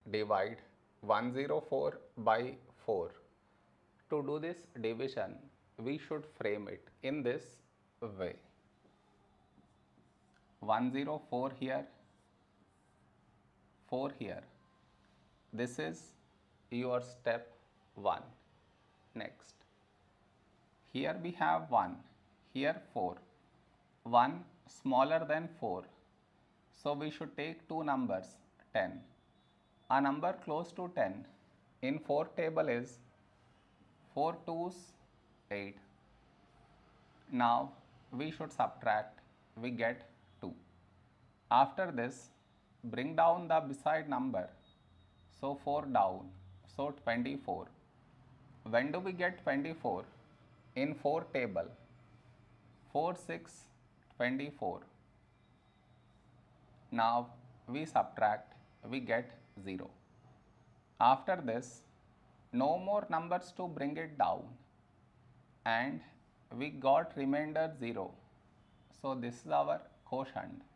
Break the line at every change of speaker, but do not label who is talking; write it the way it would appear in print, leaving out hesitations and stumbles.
divide 104 by 4. To do this division, we should frame it in this way. 104 here, 4 here. This is your step 1. Next, here we have 1, here 4. 1 smaller than 4. So we should take two numbers, 10. A number close to 10 in 4 table is 4 2s 8. Now we should subtract, we get 2. After this, bring down the beside number, so 4 down, so 24. When do we get 24? In 4 table, 4 6 24. Now we subtract, we get 0. After this, no more numbers to bring it down, and we got remainder 0. So this is our quotient.